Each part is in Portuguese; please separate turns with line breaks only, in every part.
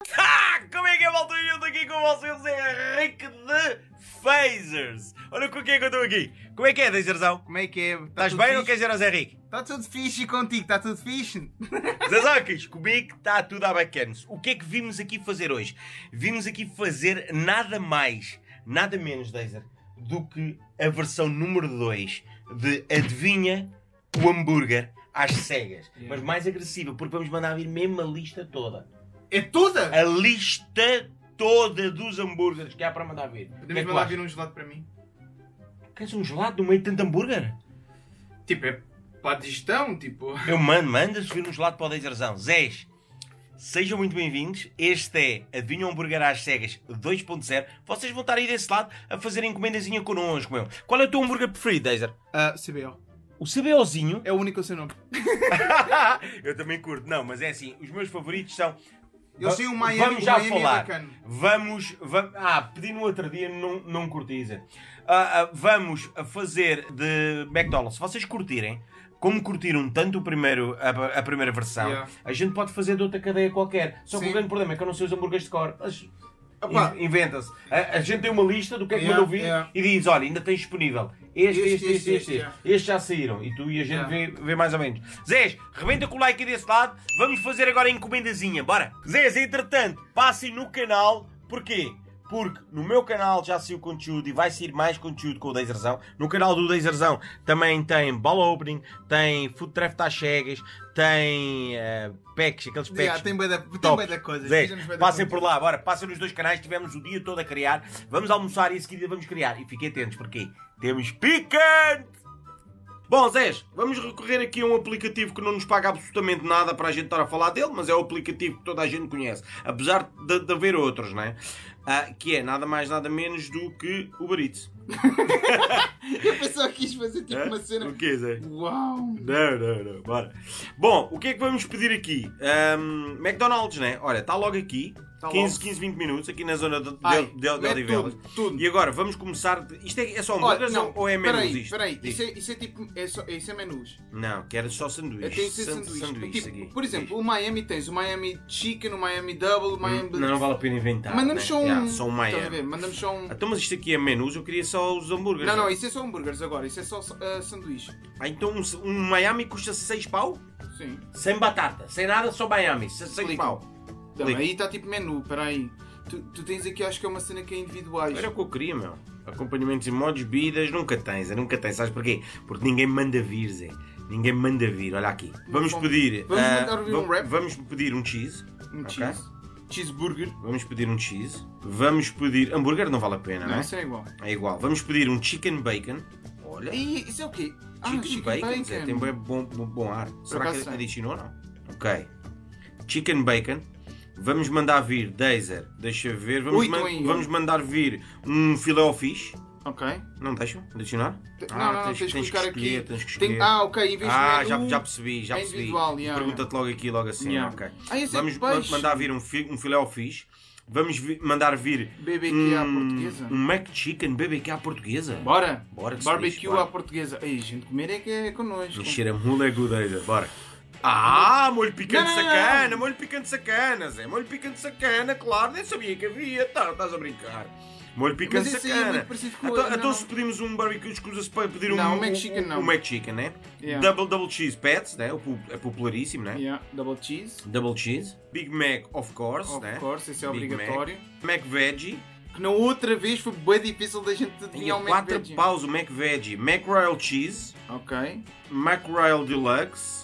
Como é que é, malta? Eu estou aqui com vocês, é Rick de Phasers. Olha com quem é que eu estou aqui. Como é que é, Dazerzão?
Como é que é?
Estás bem ou queres dizer ao Zé Rick?
Está tudo fixe e contigo, está tudo fixe?
Zezocas, comigo está tudo a bacanas. O que é que vimos aqui fazer hoje? Vimos aqui fazer nada mais, nada menos, Dazer, do que a versão número 2 de Adivinha o Hambúrguer às cegas. Mas mais agressiva, porque vamos mandar vir mesmo a lista toda.
É toda?
A lista toda dos hambúrgueres que há para mandar vir.
Podemos mandar vir um gelado para mim?
Queres um gelado no meio de tanto hambúrguer?
Tipo, é para a digestão, tipo...
Eu manda-se vir um gelado para o Dazerzão. Zés, sejam muito bem-vindos. Este é Adivinha o Hambúrguer às cegas 2.0. Vocês vão estar aí desse lado a fazer encomendazinha connosco, meu. Qual é o teu hambúrguer preferido, Dazer?
CBO.
O CBOzinho?
É o único seu nome.
Eu também curto. Não, mas é assim, os meus favoritos são...
Eles têm um Miami,
vamos já
Miami
falar.
É bacana.
Vamos... pedi no outro dia, não curti dizer. Vamos fazer de McDonald's. Se vocês curtirem, como curtiram tanto a primeira versão,
Yeah.
a gente pode fazer de outra cadeia qualquer. Só que
Sim.
o grande problema é que eu não sei os hambúrgueres de cor.
Opa.
Inventa-se. A gente tem uma lista do que é que
Yeah,
mandou vir
yeah.
e diz, olha, ainda tens disponível. Este.
Yeah.
Estes já saíram. E tu e a gente
Yeah.
vê mais ou menos. Zés, rebenta com o like desse lado. Vamos fazer agora a encomendazinha. Bora. Zés, entretanto, passem no canal. Porquê? Porque no meu canal já saiu conteúdo e vai sair mais conteúdo com o Dazerzão. No canal do Dazerzão também tem ball opening, tem food draft às cegas, tem packs, aqueles packs.
Yeah, tem bué
tops.
da coisa.
Zé,
Fizemos bué da
passem
coisa.
por lá, bora, passem nos dois canais, tivemos o dia todo a criar. Vamos almoçar e a seguida vamos criar. E fiquem atentos, porque temos picante! Bom, Zés, vamos recorrer aqui a um aplicativo que não nos paga absolutamente nada para a gente estar a falar dele, mas é o aplicativo que toda a gente conhece, apesar de haver outros, não é? Que é nada mais nada menos do que o Uber Eats.
Eu pensava que quis fazer tipo uma cena...
O quê, Zé?
Uau!
Não, bora. Bom, o que é que vamos pedir aqui? McDonald's, né? Olha, está logo aqui.
Tá
15, 20 minutos aqui na zona de
mete
Odivelas.
tudo.
E agora vamos começar. Isto é só hambúrgueres ou é menus isto?
Peraí,
Diz.
isso é tipo... Isso é menus.
Não, quero só sanduíche.
Tem que ser sanduíche.
aqui.
Tipo, por exemplo, o Miami tens o Miami Chicken, o Miami Double, o Miami...
Não vale a pena inventar.
Mandamos
né?
só um...
Yeah, só um
Estás a
Miami.
ver? Mandamos só um...
Então, mas isto aqui é menus, eu queria só os hambúrgueres.
Não, isso é só hambúrgueres agora. Isso é só sanduíche.
Então um Miami custa 6 pau?
Sim.
Sem batata, sem nada, só Miami. 6
Explica.
pau.
Não,
Explica.
aí está tipo menu, peraí. Tu tens aqui, acho que é uma cena que é individuais.
Era o que eu queria, meu. Acompanhamentos em modos, bebidas, nunca tens. Sabes porquê? Porque ninguém manda vir, Zé. Ninguém manda vir. Olha aqui. Vamos pedir...
Vamos mandar vir um wrap?
Vamos pedir um cheese.
Um
Ok.
cheese. Cheeseburger.
Vamos pedir um cheese. Vamos pedir... Hambúrguer não vale a pena, não
Não,
é?
isso é igual.
É igual. Vamos pedir um chicken bacon. Olha.
E isso é o quê?
Chicken bacon, Zé. Tem bom ar. Será
acaso
que
tem.
adicionou ou não? Ok. Chicken bacon. Vamos mandar vir, Dazer, deixa ver, vamos mandar vir um filé ao fish.
Ok.
Não deixam adicionar?
Não, tens que clicar aqui.
Tens que escolher.
Ok, em vez de menu,
já percebi.
é individual, yeah,
Pergunta-te logo aqui, logo assim,
Yeah.
ok.
Esse é
Vamos
de peixe.
mandar vir um filé ao fish. Vamos mandar vir
BBQ à portuguesa.
um Mac Chicken BBQ à portuguesa.
Bora.
Bora que se
Barbecue
lixe, bora.
à portuguesa. Ei, gente, comer é que é connosco.
Encher a mula é godeira, bora. Molho picante
Não.
sacana, molho picante sacana, Zé. Molho picante sacana, claro, nem sabia que havia. Estás a brincar. Molho picante
Mas esse aí é
sacana.
muito parecido com o
Então,
outro,
então
não.
se pedimos um barbecue, escusa-se para pedir
Não,
um
o McChicken não.
Um McChicken, né?
Yeah.
Double cheese pets, né? É popularíssimo, né?
Yeah, double cheese.
Double cheese. Big Mac, of course,
Of
né?
course, esse é
Big
obrigatório.
Mac Veggie.
Que na outra vez foi bem difícil da gente
E
adivinhar
a
o
4
McVeggie.
paus o Mac Veggie. Mac Royal Cheese.
Ok.
Mac Royal Deluxe.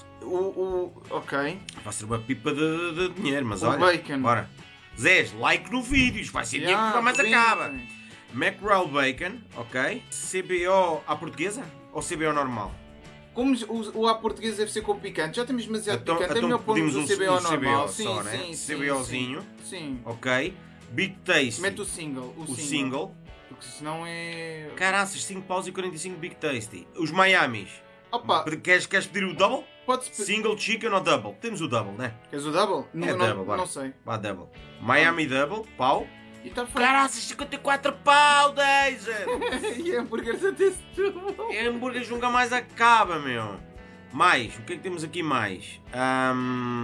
Ok.
Vai ser uma pipa de dinheiro, mas
O
olha.
bacon.
Bora. Zés, like no vídeo. Isto vai ser dinheiro que nunca mais
bem,
acaba.
bem.
Mac Royal Bacon, ok. CBO à portuguesa ou CBO normal?
Como o à portuguesa deve ser com picante, já temos demasiado picante. É
então
melhor pormos
pedimos
o CBO
um
normal.
CBO só, né?
sim.
CBOzinho.
Sim.
Ok. Big Tasty.
Mete o single.
o single.
Porque senão é...
Caraças, 5 paus e 45 Big Tasty. Os Miamis.
Opa,
Queres pedir o double?
pode-se pedir...
Single, chicken ou double? Temos o double, né?
Queres o double?
Double, bora.
Não sei.
Vá, double. Miami double, pau.
E está feito.
Caraças, 54 pau, Dazer!
E hambúrgueres até se tudo.
Hambúrgueres nunca mais acaba, meu. Mais, o que é que temos aqui mais?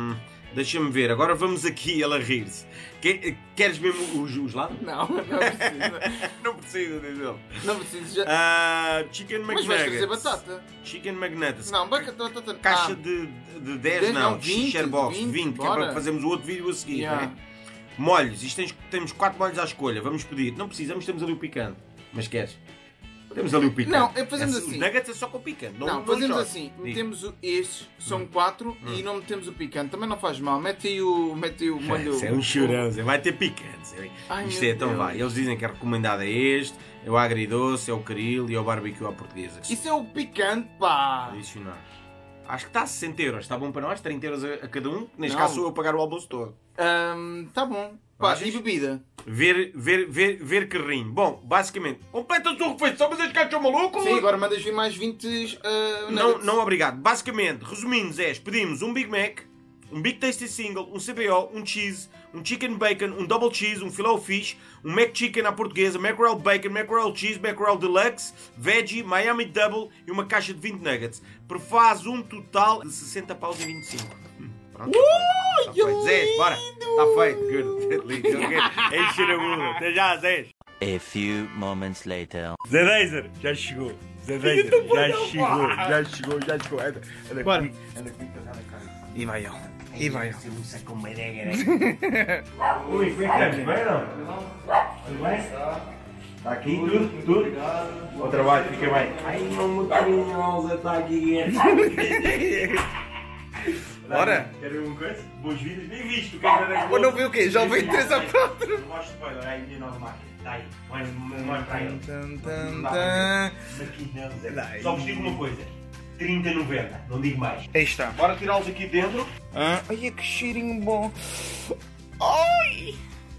Deixa-me ver, agora vamos aqui ela rir-se. Queres mesmo o gelado?
Não, não precisa.
Não precisa, diz ele.
Não precisa já.
Chicken
Mas vais trazer
McNuggets.
batata.
Chicken McNuggets.
Não, batata.
Caixa de 10 não,
20,
Sharebox,
20,
20, que é
bora.
para fazermos o outro vídeo a seguir,
Yeah.
não é? Molhos, temos 4 molhos à escolha, vamos pedir. Não precisamos, temos ali o picante. Mas queres? Temos ali o picante.
Não, fazemos
Os
assim.
nuggets é só com picante.
Não, fazemos
choque.
assim.
Diz.
Metemos estes, são 4 e não metemos o picante. Também não faz mal. Mete aí o molho.
Isso é um churão, Zé. Vai ter picante. Zé.
Ai,
Isto
meu
é, então
Deus.
vai. Eles dizem que é recomendado é este, é o agridoce, é o caril e é o barbecue à portuguesa.
Isso é o picante, pá.
Adicionar. Acho que está a 60 euros. Está bom para nós? 30 euros a cada um? Neste
Não.
caso sou eu a pagar o almoço todo.
Tá bom. Pá,
Achas?
e bebida?
Ver carrinho. Bom, basicamente, completa a tua refeição, mas estes gajos são malucos?
Sim, agora mandas vir mais 20
Não,
nuggets.
não, obrigado. Basicamente, resumindo, Zé, pedimos um Big Mac, um Big Tasty Single, um CBO, um cheese, um chicken bacon, um double cheese, um filet fish, um Mac Chicken à portuguesa, mackerel bacon, mackerel cheese, mackerel deluxe, veggie, Miami double e uma caixa de 20 nuggets. Faz um total de 60 paus e 25. Pronto. Tá feito. Zé, bora. Está feito. Good. Lindo. Encher a bula. Até já, Zé.
A few moments later.
Zé Reiser, já chegou. Zé Reiser, já chegou. Anda
Bora.
comigo, anda comigo, anda cá.
E vai ele. E vai ele.
Ui, como é que estamos? Bem não? Tudo bem? Está aqui tudo? Bom trabalho, fica bem. Ai, não me carinhosa, está aqui.
Bora.
Quer ver uma coisa? Boas vidas, nem visto. Quer
Ou não viu o quê? Já ouvi 3 a 4.
Não gosto de spoiler, aí a minha nova máquina. Está aí, mais para ele. Aqui não, Zé. Só vos digo uma coisa. 30,90, não digo mais.
Aí está.
Bora tirá-los aqui dentro.
Ai, que cheirinho bom. Ai!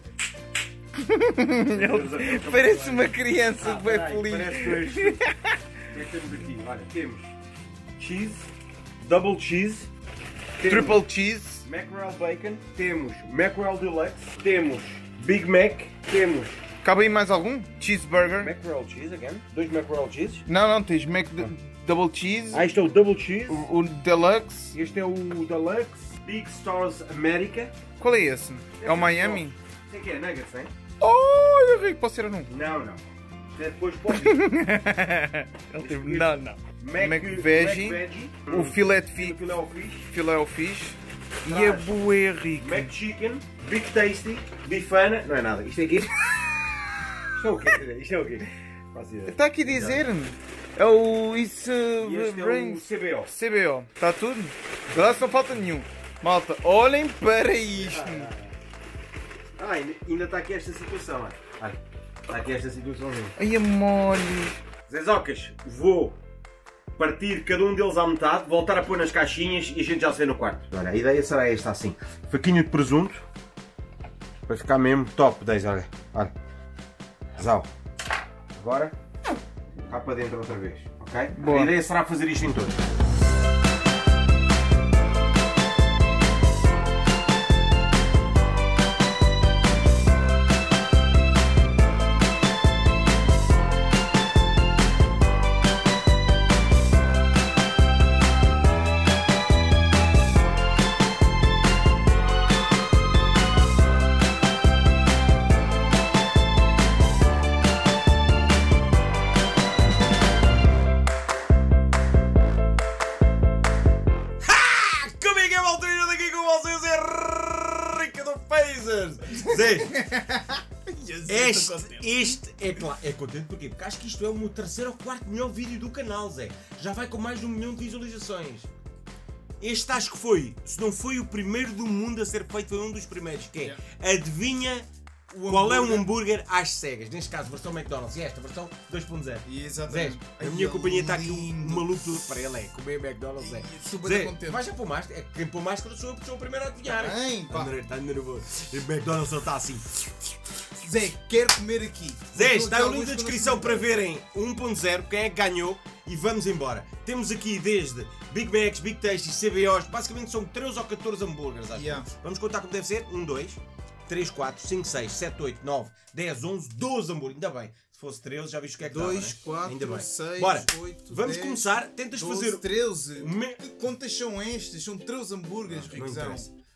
Parece uma criança bem feliz.
Parece que o que é que temos aqui? Olha, temos cheese, double cheese, temos
Triple cheese.
mackerel bacon, temos mackerel deluxe, temos Big Mac, temos
Cabe aí mais algum? Cheeseburger.
mackerel cheese, again, 2 mackerel cheeses.
Não, tens double cheese.
Este é o double cheese,
O deluxe.
este é o deluxe, Big Stars America.
Qual é esse? É o Miami?
Sei que é nuggets, hein?
Oh, eu rico, posso ser um.
Não. Depois pode
Ele teve. Não. Mac Veggie. O filé de fish.
Filé ao fish.
Filé ao fish. E a bué rica.
Mac Chicken, Big Tasty, Bifana. Não é nada. Isto é aqui. Isto é o quê? Isto é o quê? Faço ideia.
Está aqui a dizer. É o. Isso.
E este é o
Brains.
CBO.
CBO. Está tudo? Agora não falta nenhum. Malta, olhem para isto.
Ainda está aqui esta situação. Olha. Está aqui esta situaçãozinha.
Ai, amores.
Zezocas, vou partir cada um deles à metade, voltar a pôr nas caixinhas e a gente já se vê no quarto. Olha, a ideia será esta assim. Faquinha de presunto. Para ficar mesmo top. Olha. Zau. Agora, cá para dentro outra vez. Ok?
Boa.
A ideia será fazer isto em todos. Este é claro, é contente porquê? Porque acho que isto é o meu terceiro ou quarto melhor vídeo do canal, Zé. Já vai com mais de 1 milhão de visualizações. Este acho que foi, se não foi o primeiro do mundo a ser feito, foi um dos primeiros, que é, adivinha qual é um hambúrguer às cegas. Neste caso, versão McDonald's, e esta versão 2.0.
Exatamente.
Zé, a minha companhia está aqui um maluco tudo para ele, é comer McDonald's, Zé. Zé, vai já pôr máscara, quem pôr máscara sou o primeiro a adivinhar. Está nervoso. O McDonald's está assim.
Zé, quero comer aqui.
Zé, está o link na descrição para verem 1.0, quem é que ganhou, e vamos embora. Temos aqui desde Big Macs, Big Tasty, CBOs, basicamente são 13 ou 14 hambúrgueres, acho. Vamos contar como deve ser? 1, 2, 3, 4, 5, 6, 7, 8, 9, 10, 11, 12 hambúrgueres. Ainda bem, se fosse 13 já viste o que é que
2,
dava, né? Ainda
4,
bem.
6,
Bora,
8,
vamos
10,
começar, tentas
12,
fazer...
13. Que contas são estas? São 13 hambúrgueres,
Não
Riquezão.
interessa.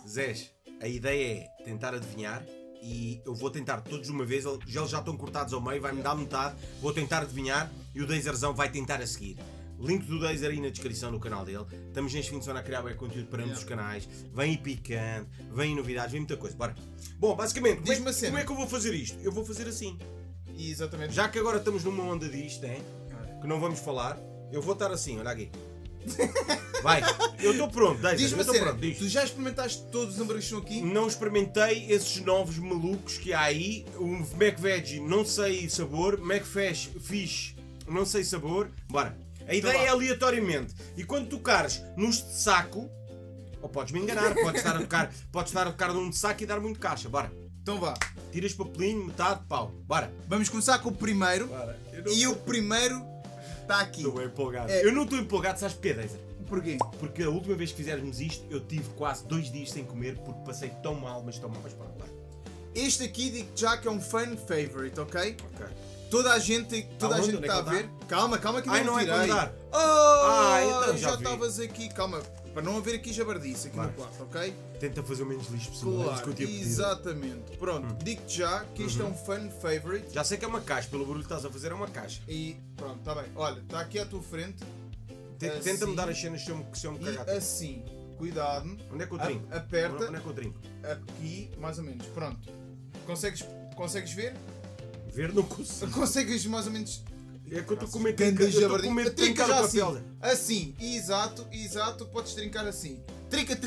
Zés, a ideia é tentar adivinhar e eu vou tentar todos de uma vez. Eles já estão cortados ao meio, vai-me dar metade. Vou tentar adivinhar e o Dazerzão vai tentar a seguir. Link do Dazer aí na descrição do canal dele. Estamos neste fim de semana a criar bem conteúdo para ambos os canais. Vem aí picante, vem aí novidades, vem muita coisa. Bora. Bom, basicamente, como é que eu vou fazer isto? Eu vou fazer assim.
Exatamente.
Já que agora estamos numa onda disto, hein? Que não vamos falar, eu vou estar assim, olha aqui. Vai, eu estou pronto,
Diz-me a cena, tu já experimentaste todos os hambúrgueres que estão aqui?
Não experimentei esses novos malucos que há aí. O McVeggie não sei sabor, McFish não sei sabor. Bora. A ideia é aleatoriamente. E quando tocares nos de saco, ou podes me enganar, podes estar a tocar num de saco e dar muito caixa. Bora.
Então vá.
Tiras papelinho, metade, pau. Bora.
Vamos começar com o primeiro. E o primeiro está aqui.
Estou bem empolgado. Eu não estou empolgado, sabes porquê, Dazer?
Porquê?
Porque a última vez que fizermos isto, eu tive quase 2 dias sem comer porque passei tão mal, mas tão mal, mas pronto.
Este aqui digo já que é um fan favorite, ok?
Ok.
Toda a gente está a ver. Calma que
não
tirei.
É para dar.
Então
já
estavas aqui. Calma, para não haver aqui jabardice aqui no quarto, ok?
Tenta fazer o menos lixo possível.
Claro, exatamente. Pronto, digo-te já que isto é um fan favorite.
Já sei que é uma caixa, pelo barulho que estás a fazer é uma caixa.
E pronto, está bem. Olha, está aqui à tua frente.
Tenta-me dar as cenas se eu me cagar.
E assim, cuidado.
Onde é que eu trinco?
Aperta.
Onde é que eu trinco?
Aqui, mais ou menos. Pronto. Consegues ver?
Ver não consigo.
Consegues mais ou menos.
É que eu estou com medo
de
trincar o papel.
Assim, exato, podes trincar assim. Trinca.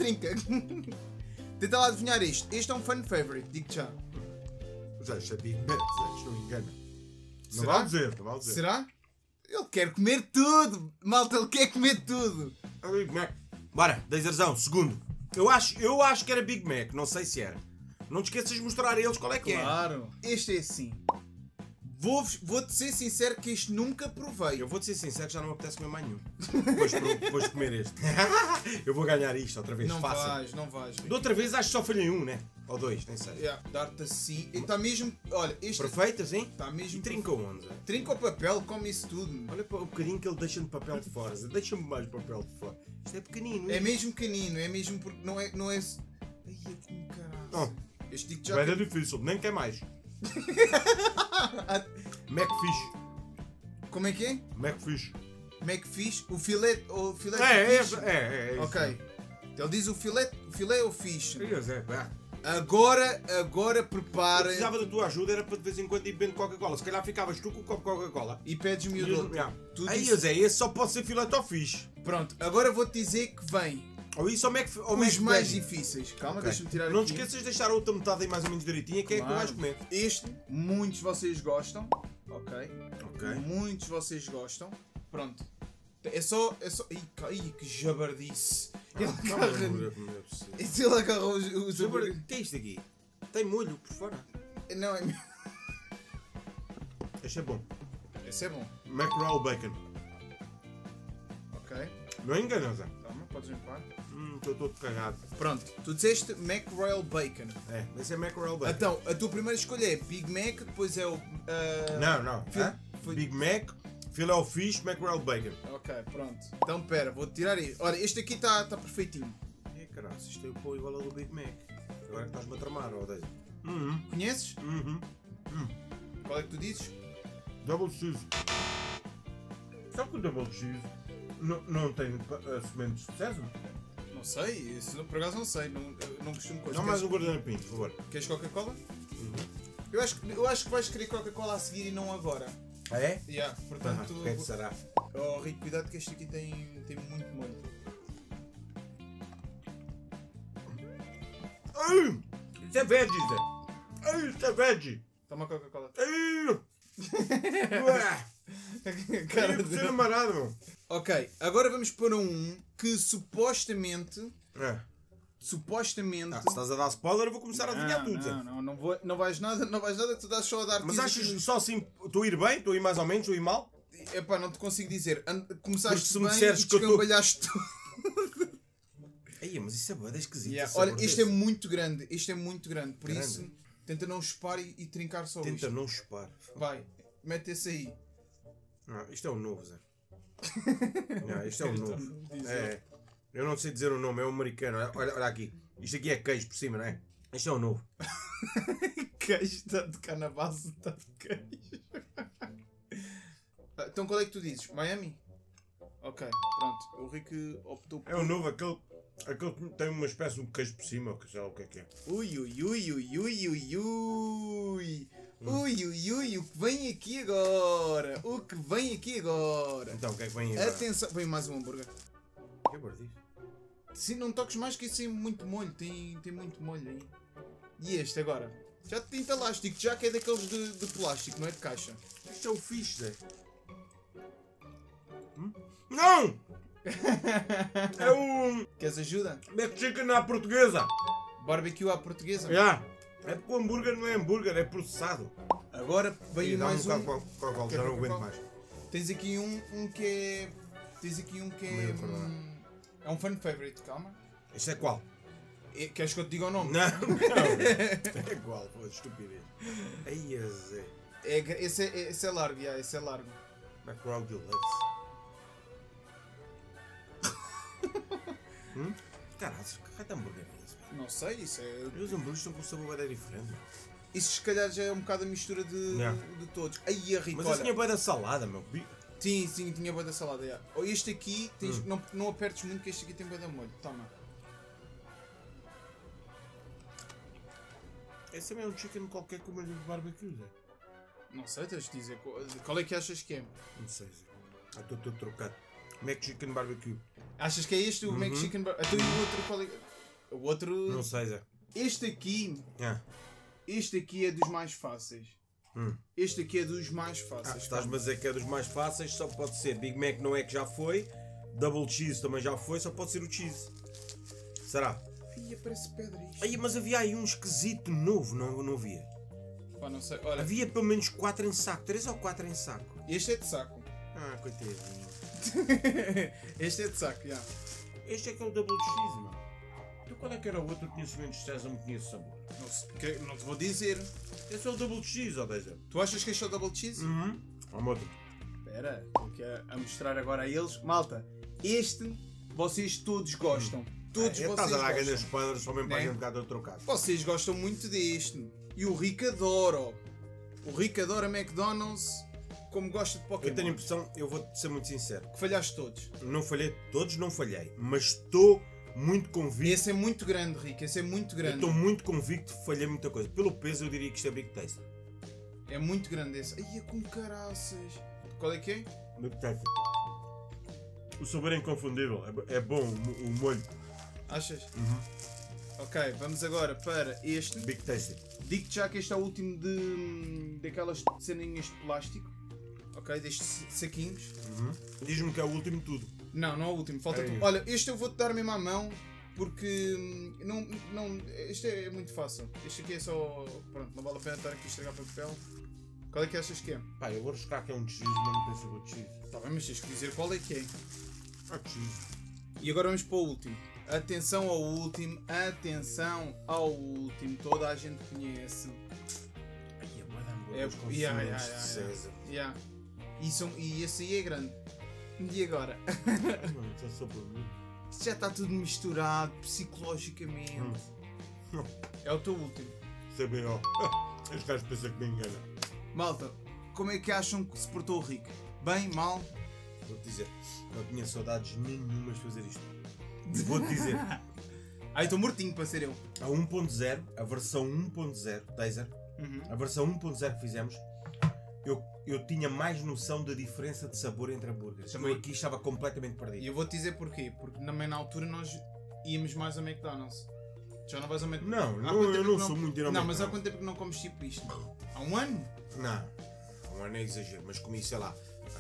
Tenta lá adivinhar isto. Este é um fan favorite, digo-te já.
Já sabia, não me engana. Não
Será?
vai dizer, não vai dizer.
Será? Ele quer comer tudo! Malta, ele quer comer tudo!
Big Mac. Bora, Dazerzão, segundo. Eu acho que era Big Mac, não sei se era. Não te esqueças de mostrar a eles qual é que é.
Claro. Este é assim. Vou-te ser sincero que este nunca provei.
Eu vou-te ser sincero que já não me apetece comer mais nenhum. Depois de comer este. Eu vou ganhar isto outra vez.
Não
fácil.
Não vais.
Da outra vez acho que só falhei um, né? Ou 2, nem sei.
Dar-te assim. E está mesmo. Olha, este.
Perfeito assim?
Está mesmo.
E trinca onde?
Trinca o papel, come isso tudo.
Olha para o bocadinho que ele deixa de papel de fora. Deixa-me mais papel de fora. Isto é pequenino.
É mesmo pequenino, é mesmo porque não é. Ai, é como caralho. Este digo já.
Vai ser difícil, nem quer mais. McFish.
Como é que é? McFish. O filé.
É.
Ok. Ele diz o filé ou fish.
É.
Agora prepara.
Precisava da tua ajuda, era para de vez em quando ir bebendo Coca-Cola. Se calhar ficavas tu com o copo de Coca-Cola.
E pedes-me o outro.
Esse só pode ser filé ou fish.
Pronto, agora vou-te dizer que vem.
Ou isso ou
os mais difíceis. Calma, deixa-me tirar
não
aqui.
Te esqueças de deixar a outra metade aí mais ou menos direitinha, que é que tu vais comer.
Este, muitos de vocês gostam. Ok. Muitos de vocês gostam. Pronto. É só. Ai, que jabardice. Ele agarrou os hambúrgueres.
O que é isto aqui? Tem molho por fora.
Não, é.
Este é bom.
Esse é bom.
Mackerel bacon.
Ok.
Não é enganosa.
Calma, podes limpar.
Estou todo cagado.
Pronto, tu disseste Mackerel bacon.
É, esse é Mackerel bacon.
Então, a tua primeira escolha é Big Mac, depois é o.
Não. Big Mac, filé ao fish, Mackerel bacon.
Ok, pronto. Então pera, vou tirar aí. Olha, este aqui está perfeitinho.
Caralho, isto é o pão igual ao do Big Mac. Agora é que estás-me a tramar, ó Daisy.
Conheces? Qual é que tu dizes?
Double cheese. Sabe que o double cheese não tem sementes de sésamo?
Não sei, isso por acaso não sei, não costumo coisa.
Dá mais um guardanapinho, por favor.
Queres Coca-Cola? Eu acho que vais querer Coca-Cola a seguir e não agora.
Ah é?
Portanto,
o que é que será?
Oh, Rico, cuidado que este aqui tem muito molho.
Isso é veggie, Zé. Isso é veggie.
Toma Coca-Cola.
Cara, de ser amarado, meu.
Ok, agora vamos para um que supostamente.
Se estás a dar spoiler, eu vou começar a adivinhar tudo, Zé.
Não vais nada, que tu estás só a dar.
Mas achas só assim, estou a ir bem? Estou a ir mais ou menos? Estou a ir mal?
Epá, não te consigo dizer. Começaste
se me
bem
disseres
e
que eu
descambalhaste tudo.
Aí, mas isso é boa, esquisito.
Olha, este é muito grande. Por isso, tenta não chupar e trincar só isto.
Tenta não chupar.
Vai, mete esse aí.
Não, isto é um novo, Zé. Não, isto é um novo. Eu não sei dizer o nome, é um americano. Olha aqui. Isto aqui é queijo por cima, não é? Este é o novo.
Queijo, tanto cá na base, tanto queijo. Então qual é que tu dizes? Miami? Ok, pronto. O Rick optou por...
É o novo, aquele que tem uma espécie de queijo por cima, ou que sei lá o que é.
Ui, ui, ui, ui, ui, ui, ui. Ui, ui, ui, o que vem aqui agora? O que vem aqui agora?
Então, o que é que vem agora?
Atenção, vem mais um hambúrguer.
Que é bordice?
Sim, não toques mais que isso tem muito molho, tem muito molho aí. E este agora? Já te entalaste, digo já que é daqueles de plástico, não é de caixa.
Isto é o fixe, Zé. Não! É o
Queres ajuda?
McChicken à portuguesa.
Barbecue à portuguesa.
É porque o hambúrguer não é hambúrguer, é processado.
Agora vem mais um.
Já não aguento mais.
Tens aqui um que é... Tens aqui um que é... É um fan favorite, calma.
Este é qual?
Queres que eu te diga o nome?
Não. É qual? Pô, estupidez. Aí, Zé.
Esse é largo, esse é largo.
McGraw Deluxe. Caralho, que raio de hambúrguer é esse?
Não sei, isso é...
Os hambúrgueres estão com sabor bem diferente.
Isso se calhar já é um bocado a mistura de todos. Aí a rico,
Mas esse tinha bem da salada, meu.
Sim, tinha bué da salada, já. Este aqui, não apertes muito que este aqui tem bué da molho. Toma.
Esse também é um chicken qualquer com molho de barbecue, Zé.
Não sei, tens de dizer. Qual é que achas que é?
Não sei, Zé. Estou todo trocado. McChicken barbecue.
Achas que é este o McChicken barbecue? Então e o outro qual é? O outro...
Não sei, Zé.
Este aqui...
Ah.
Este aqui é dos mais fáceis. Este aqui é dos mais fáceis.
Estás-me a dizer que é dos mais fáceis, só pode ser. Big Mac não é que já foi. Double Cheese também já foi, só pode ser o Cheese. Será?
Ai, parece pedra isto.
Ai, mas havia aí um esquisito novo, não havia?
Pá, não sei. Olha,
Havia pelo menos 4 em saco, 3 ou 4 em saco.
este é de saco.
Ah, coitadinho.
Este é de saco, já.
Este é que é o Double Cheese, mano. Então qual é que era o outro conhecimento de sésamo que tinha esse sabor?
Não te vou dizer.
Esse é o Double Cheese, ó Deja.
Tu achas que este é o double cheese?
Vamos outro.
Espera, estou aqui a mostrar agora a eles. Malta, este vocês todos gostam. Todos vocês
Estás a dar
gostam.
grandes spoilers só mesmo para a
Né?
gente ficar todo trocado.
Vocês gostam muito deste. E o Rick adora. O Rick adora McDonald's como gosta de Pokémon.
Eu tenho a impressão, eu vou ser muito sincero.
Que falhaste todos.
Não falhei, todos não falhei, mas estou muito convicto.
Esse é muito grande, Rick. Esse é muito
Eu
grande.
estou muito convicto que falhei muita coisa. Pelo peso eu diria que isto é Big Taste.
É muito grande esse. Ai, é com caraças. Qual é que é?
Big Taste. O sabor é inconfundível, é bom o molho.
Achas? Ok, vamos agora para este.
Big Tasty.
Digo-te já que este é o último daquelas ceninhas de plástico. Ok, destes saquinhos.
Diz-me que é o último de tudo.
Não é o último. Falta
É
tu.
isso.
Olha, este eu vou-te dar mesmo à mão porque este é muito fácil. Este aqui é só. Pronto, não vale a pena estar aqui a estragar papel. Qual é que achas que é?
Pá, eu vou arriscar que é um cheese, mas não tem sabor de cheese.
Tá bem, mas tens que dizer qual é que é.
Cheese.
E agora vamos para o último. Atenção ao último, atenção ao último. Toda a gente conhece.
Ai, é bué de hambúrgueres
É,
com
yeah,
sementes
yeah,
de
yeah,
César.
Yeah. E esse aí é grande. E agora?
Ai, mano, está só para mim.
Isto já está tudo misturado psicologicamente. É o teu último.
CBO. Este gajo pensa que me engana.
Malta, como é que acham que se portou o Rick? Bem, mal?
Vou-te dizer, não tinha saudades nenhumas de fazer isto. Vou-te dizer,
Ai, estou mortinho para ser eu.
a 1.0, a versão 1.0, Taser, a versão 1.0 que fizemos, eu tinha mais noção da diferença de sabor entre hambúrgueres.
Também.
Eu aqui estava completamente
E
perdido.
eu vou-te dizer porquê. Porque também na altura nós íamos mais ao McDonald's. Já não vais ao McDonald's?
Não,
Há
não,
quanto
eu
tempo
não
que
sou muito de ir ao
Não, mas há
McDonald's.
quanto tempo que não comes tipo isto? Há um ano?
Não, um ano é exagero, mas comi, sei lá,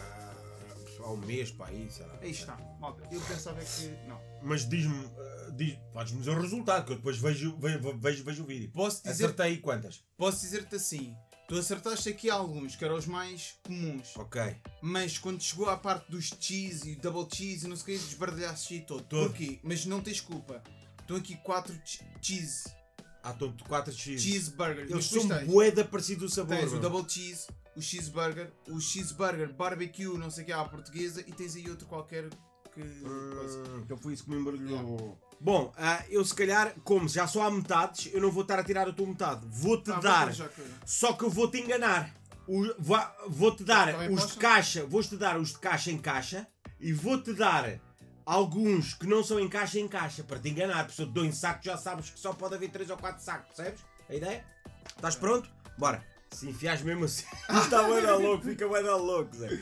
há um mês para aí, sei lá.
Aí está, malta. Eu pensava que. Não.
Mas diz-me, podes-me dizer o resultado, que eu depois vejo o vídeo.
Posso dizer-
Acertei quantas?
Posso dizer-te assim. Tu acertaste aqui alguns, que eram os mais comuns.
Ok.
Mas quando chegou à parte dos cheese e double cheese e não sei o que, desbardalhaste aí todo.
Todo.
Porquê? Mas não tens culpa. Estão aqui 4 cheese.
Estão 4 cheese.
Cheeseburgers.
Eles
Mas depois
são
tens-
bué parecido o sabor.
Tens o
meu.
double cheese, o cheeseburger barbecue, não sei o que, à portuguesa, e tens aí outro qualquer que. Coisa.
Então foi isso que me embaralhou. Bom, eu se calhar, como já só há metades, eu não vou estar a tirar a tua metade. Vou-te dar, só que eu vou-te enganar. Vou-te dar os de caixa, vou-te dar os de caixa em caixa e vou-te dar alguns que não são em caixa, para te enganar. Porque se eu te dou em saco já sabes que só pode haver 3 ou 4 sacos, percebes? A ideia? Estás pronto? Bora! Se enfiares mesmo assim, está bem dar louco, fica bem dar louco, Zé.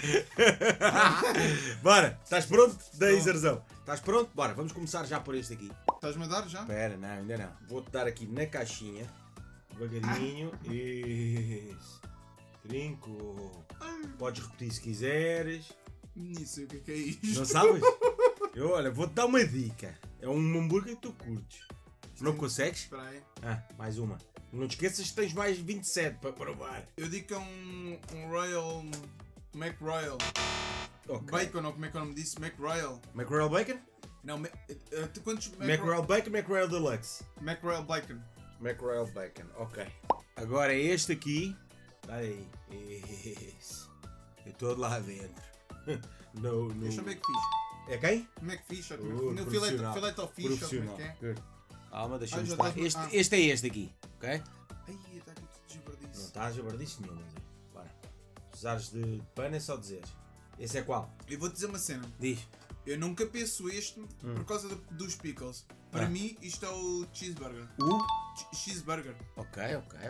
Bora, estás pronto? Daí, Zerzão. Estás pronto? Bora, vamos começar já por este aqui.
Estás-me a dar já?
Espera, não, ainda não. Vou-te dar aqui na caixinha, devagarinho. Isso. Trinco. Podes repetir se quiseres.
Nem sei o que é isto.
Não sabes? Olha, vou-te dar uma dica. É um hambúrguer que tu curtes. Não consegues?
Espera aí.
Mais uma. Não te esqueças que tens mais 27 para provar.
Eu digo que é um Royal. McRoyal.
Okay.
Bacon, ou como é que eu me disse? McRoyal.
McRoyal Bacon?
Não, quantos.
McRoyal Bacon, McRoyal Deluxe.
McRoyal Bacon.
McRoyal Bacon, ok. Agora é este aqui. Aí. Isso. Eu estou lá dentro. No.
Deixa eu ver que fiz.
É quem?
McFish,
Profissional.
filete ao fish, como é que é?
Good. Calma, deixa-me
já
falar.
estás-
Este é este aqui, ok?
Ai, está aqui tudo desbardiço.
Não estás a bardice nenhuma, Zé. Bora. Se precisares de pano é só dizeres. Esse é qual?
Eu vou dizer uma cena.
Diz.
Eu nunca penso este por causa dos pickles. Para mim, isto é o cheeseburger. Cheeseburger.
Ok.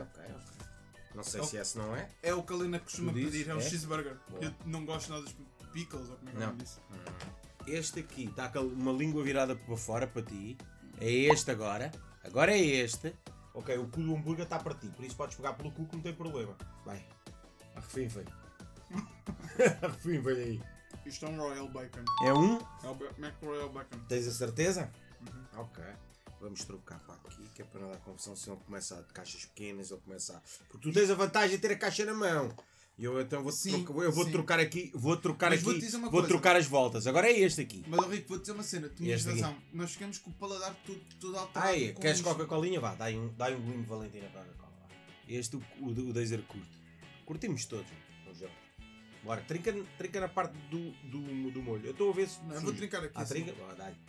Não sei se esse não é.
É o que a Lena costuma
Tu dizes?
pedir, é o
É?
cheeseburger.
Boa.
Eu não gosto nada dos pickles, ou como é que
Não.
eu disse.
Este aqui está com uma língua virada para fora para ti. É este agora. Agora é este. Ok, o cu do hambúrguer está para ti. Por isso podes pegar pelo cu que não tem problema. Vai. Arrefim, velho. Arrefim, velho aí.
Isto é um Royal Bacon.
É um?
É o McRoyal Bacon.
Tens a certeza? Ok. Vamos trocar para aqui, que é para não dar confusão se ele começa a de caixas pequenas ou começa a... Porque tu tens a vantagem de ter a caixa na mão. E eu então vou trocar aqui,
Mas vou-te dizer uma
vou
coisa.
trocar as voltas. Agora é este aqui.
Mas, Rico, vou-te dizer uma cena. Tu tinhas
Este aqui.
razão. Nós ficamos com o paladar todo alterado.
Ai,
com
queres
isto.
Coca-Colinha? Vá, dá um golinho de Valentina Coca-Cola. Este o Dazer curto. Curtimos todos, no geral. Bora, trinca na parte do molho. Eu estou a ver se...
Não, eu vou trincar aqui. assim.
trinca? Vá, dá-lhe.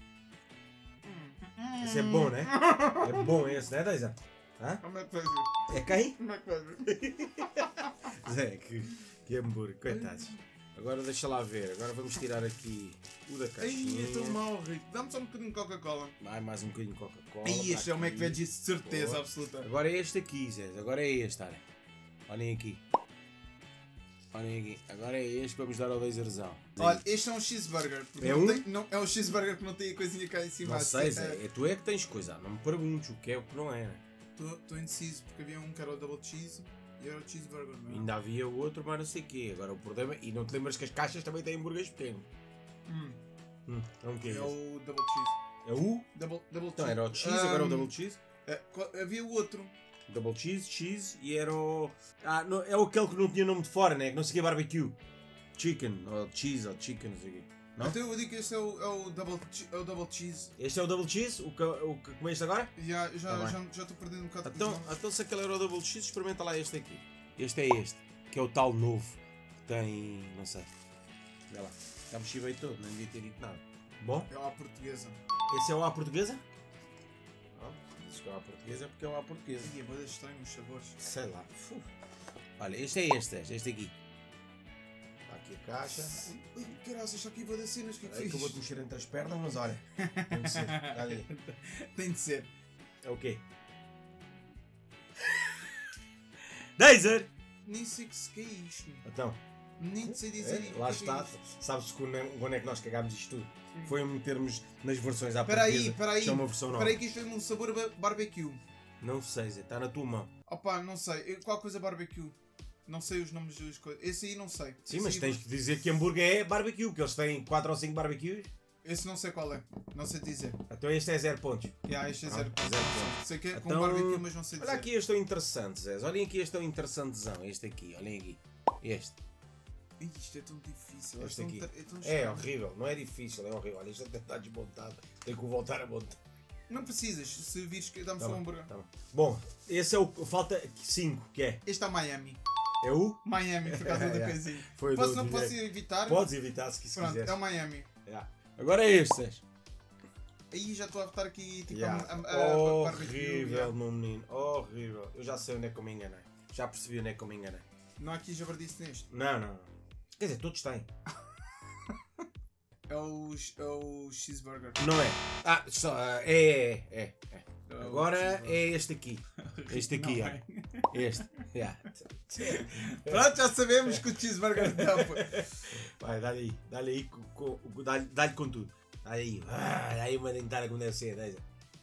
Esse é bom, né? É bom esse, né, Dazer? Hã?
Como é que faz isso?
É quem?
Como é que faz isso?
Zé, que hambúrguer, coitados. Agora deixa lá ver, agora vamos tirar aqui o da
Ai,
caixinha.
é tão mau, Rico. Dá-me só um bocadinho de Coca-Cola.
Vai mais um bocadinho de Coca-Cola.
Ai, este
tá
é o
aqui.
McVeggie de certeza
Boa.
absoluta.
Agora é este aqui, Zé. Agora é este, olha. Olhem aqui. Olhem aqui. Agora é este que vamos dar ao laserzão.
Olha, este é um cheeseburger. porque
É
não
um?
tem- não, é um cheeseburger que não tem a coisinha cá em cima.
Não sei,
assim,
Zé. É tu é que tens coisa. Não me perguntes o que é o que não é. Né?
Estou indeciso porque havia um que era o double cheese e era o cheeseburger, não é?
Ainda havia outro, mas não sei o quê. Agora o problema... E não te lembras que as caixas também têm hambúrgueres pequenos. Então o que é
É
esse?
o double cheese.
É o?
Double
Então
cheese.
era o cheese, agora é o double cheese.
Havia o outro.
Double cheese e era o... não, é aquele que não tinha nome de fora, né? Que não seguia barbecue. Chicken, ou cheese, ou chicken, não sei o quê. Não?
Então eu digo que este é o double cheese.
Este é o double cheese, o que comeste agora?
Já
Tá
estou perdendo um bocado de
Então se aquele era o double cheese, experimenta lá este aqui. Este é este, que é o tal novo, que tem, não sei. Vê lá, já mexi bem todo, não devia ter dito nada. Bom,
É a portuguesa.
esse é o à portuguesa? Não, diz que é o à portuguesa porque é o à portuguesa.
Ih, é bem estranho os sabores.
Sei lá. Olha, este é este aqui. Está aqui a caixa.
Ai, caraças, está aqui vou dar cenas, o que é que
É que eu vou-te
fiz?
mexer entre as pernas, mas olha. Tem de ser. Dá ali.
Tem de ser.
É o quê? Dazer!
Nem sei que é isto.
Então,
Nem sei dizer isto.
lá
O que é
está.
isto?
Sabes quando é que nós cagámos isto tudo? Foi a metermos nas versões à
Espera aí,
portuguesa.
espera aí.
Que é uma versão nova.
Espera aí que isto é um sabor barbecue.
Não sei, Zé. Está na tua mão.
Opa, não sei. Qual coisa barbecue? Não sei os nomes das coisas. Esse aí não sei.
Sim,
Esse
mas
aí
tens
vou-
que dizer que hambúrguer é barbecue, que eles têm 4 ou 5 barbecues.
Esse não sei qual é. Não sei dizer.
Então este é 0 pontos.
Este é
Ah,
zero.
zero pontos.
Sei que é com
Então,
barbecue, mas não sei dizer.
Olha aqui este é interessante, Zé. Olhem aqui este é interessantezão. Este aqui, olhem aqui. Este.
Ih, isto é tão difícil.
Este aqui.
É tão
É
estranho.
horrível, não é difícil, é horrível. Olha, isto até está desmontado. Tenho que o voltar a montar.
Não precisas. Se vires que dá-me
Tá
só
bem,
um hambúrguer.
tá bem. Bom, esse é o. Falta 5, que é?
Este é Miami.
É o?
Miami, por causa da
Yeah.
coisinha.
Foi o
Posso,
do
não posso
Guilherme.
evitar?
Podes evitar se
Pronto,
quiseres.
é o Miami.
Yeah. Agora é este, Zés.
Aí já estou a botar aqui tipo
Horrível, meu menino. Horrível. Eu já sei onde é que eu me enganei. Já percebi onde é que eu me enganei.
Não há aqui jabardice neste.
Não. Quer dizer, todos têm.
É o cheeseburger.
Não é? Ah, só. É. Agora é este aqui. Este aqui,
Não
ó.
é.
Este. Yeah.
Pronto, já sabemos que o cheeseburger tampa.
Vai, dá-lhe aí. Dá-lhe aí dá-lhe com tudo. Dá-lhe aí. Dá aí uma dentada como deve ser. Aí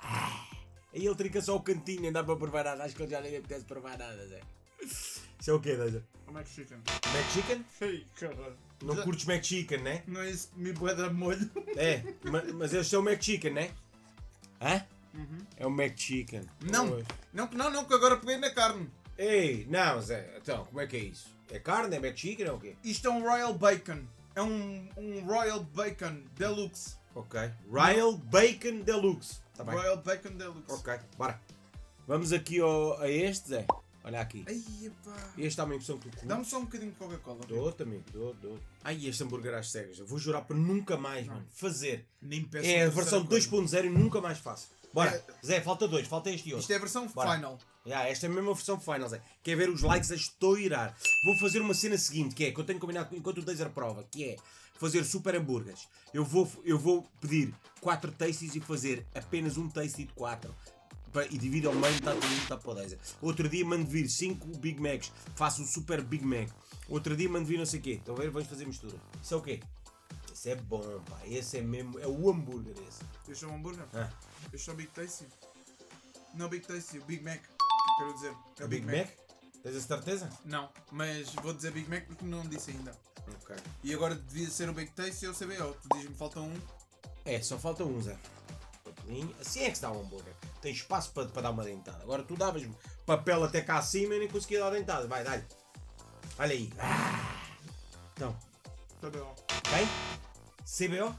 ele trinca só o cantinho, não dá para provar nada. Acho que ele já nem apetece provar nada, Zé. Isso é o quê, Deja?
O McChicken.
McChicken?
Ei, caralho.
Não curtes McChicken, né?
Não é isso que me bué dar molho.
É, mas este é o McChicken, né? Hã? É o McChicken.
Não,
Pois.
não, que agora peguei na carne.
Ei, não, Zé. Então, como é que é isso? É carne? É McChicken ou o quê?
Isto é um Royal Bacon. É um Royal Bacon Deluxe.
Ok. Royal Bacon Deluxe. Tá bem.
Royal Bacon Deluxe.
Ok, bora. Vamos aqui a este, Zé. Olha aqui.
Ai, epá.
Este dá uma impressão que tu curtes.
Dá-me só um bocadinho de Coca-Cola.
Dou-te, amigo. Dou. Ai, este hambúrguer às cegas. Eu vou jurar para nunca mais, mano. Fazer.
Nem peço
É a
uma
versão
terceira coisa.
2.0 e nunca mais faço. Bora.
É.
Zé, falta dois. Falta este e outro.
Isto é a versão
Bora.
final.
Esta é a mesma versão final, Zé. Quer ver os likes a estourar. Vou fazer uma cena seguinte, que é, que eu tenho combinado enquanto o Deezer prova, que é fazer super hambúrgueres. Eu vou pedir 4 tasties e fazer apenas um tasty de 4. E divido ao meio, está tudo, está para o Deezer. Outro dia mando vir 5 Big Macs, faço um super Big Mac. Outro dia mando vir não sei o quê. Estão a ver? Vamos fazer mistura. Isso é o quê? Esse é bom, pá. Esse é mesmo, é o hambúrguer esse.
Este é um hambúrguer?
Ah.
Este é o Big Tasty. Não Big Tasty, o Big Mac. Quero dizer. É
O Big Mac? Tens a certeza?
Não, mas vou dizer Big Mac porque não disse ainda.
Ok.
E agora devia ser o Big Tasty ou o CBO. Tu dizes-me falta um.
É, só falta um, Zé. Assim é que se dá um hambúrguer. Tem espaço para dar uma dentada. Agora tu davas-me papel até cá acima e nem conseguia dar dentada. Vai, dá-lhe. Olha aí. Então,
CBO.
ok? CBO?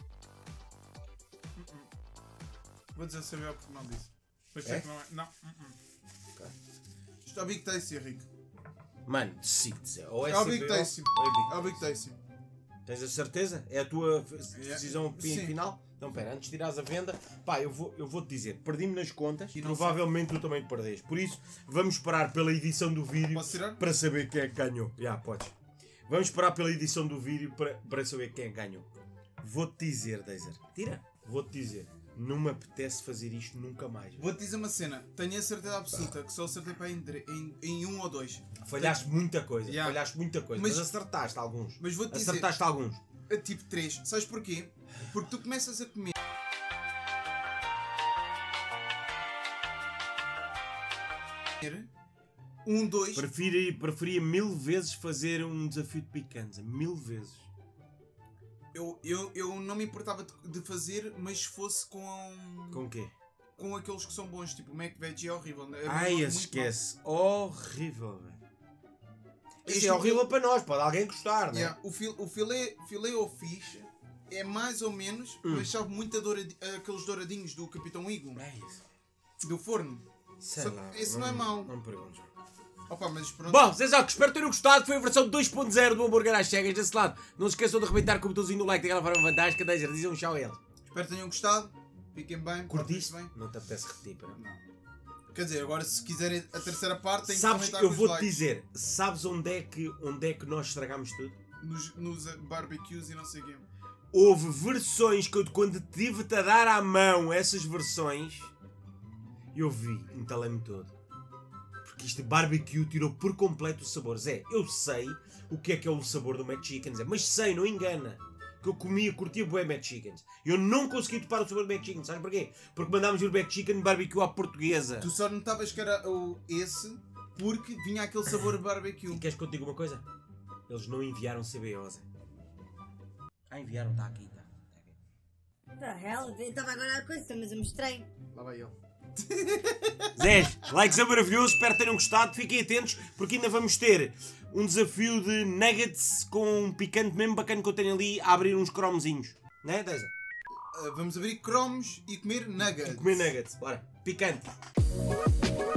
Vou dizer CBO porque não disse. Mas
É?
sei que não é. Não.
Ok.
Isto é o Big Tasty, Henrique.
Mano, decide, Zé. Ou é
É o
CBO,
Big Tasty.
ou é Big
É o Big Tasty.
Tens a certeza? É a tua decisão
Sim.
final? Então pera, antes de tirares a venda, pá, eu vou-te dizer, perdi-me nas contas e
não
provavelmente tu também te perdeste. Por isso, vamos esperar pela edição do vídeo
Posso tirar?
para saber quem é que ganhou. Já, podes. Vamos esperar pela edição do vídeo para saber quem é que ganhou. Vou-te dizer, Deezer. Tira. Vou-te dizer, não me apetece fazer isto nunca mais.
Vou-te dizer uma cena. Tenho a certeza absoluta que só acertei para em um ou dois.
Falhaste muita coisa,
Yeah.
falhaste muita coisa, mas
Mas-
acertaste alguns.
Mas vou-te dizer.
Acertaste alguns.
Tipo 3. Sabes porquê? Porque tu começas a comer. Um, dois.
Preferia 1000 vezes fazer um desafio de picanha. 1000 vezes.
Eu não me importava de fazer, mas se fosse
Com o quê?
com aqueles que são bons, tipo o Mac Veggie é horrível. É
Ai,
muito
esse esquece. Horrível, velho. Isto
Este
é horrível para nós, pode alguém gostar,
mal.
né?
Yeah, o filé ao fish é mais ou menos, mas sabe muito aqueles douradinhos do Capitão Eagle,
É isso.
do forno.
Sei
Só-
lá.
esse não é mau.
Não me perguntes.
Opa, mas pronto.
Bom, vocês que espero terem gostado. Foi a versão 2.0 do hambúrguer às cegas desse lado. Não se esqueçam de arrebentar com o botãozinho do like daquela forma fantástica. Deezer, dizem um tchau a eles.
Espero que tenham gostado. Fiquem bem.
Curtiste?
portem-se bem.
Não te apetece repetir, para não?
Não. Quer dizer, agora se quiserem a terceira parte, tem que
Sabes,
comentar
eu
com os
vou-te
likes.
dizer, sabes onde é que nós estragámos tudo?
Nos barbecues e não sei o quê.
Houve versões que eu, quando tive-te a dar à mão essas versões, eu vi, entalei-me todo. Porque isto barbecue tirou por completo o sabor. Zé, eu sei o que é o sabor do McChicken, Zé, mas sei, não engana. Que eu comia, curtia bué McChickens. Eu não consegui topar o sabor do McChicken, sabes porquê? Porque mandámos o McChicken barbecue à portuguesa.
Tu só notavas que era esse porque vinha aquele sabor barbecue.
E queres que eu te diga uma coisa? Eles não enviaram CBO, Zé. Ah, enviaram, está aqui, está.
The hell? Eu estava agora a coisa, mas eu mostrei.
Lá vai ele.
Zés, likes é maravilhoso, espero que tenham gostado, fiquem atentos porque ainda vamos ter um desafio de nuggets com um picante mesmo bacana que eu tenho ali a abrir uns cromezinhos, né, Deisa?
Vamos abrir cromos e comer nuggets.
Comer nuggets, bora, picante.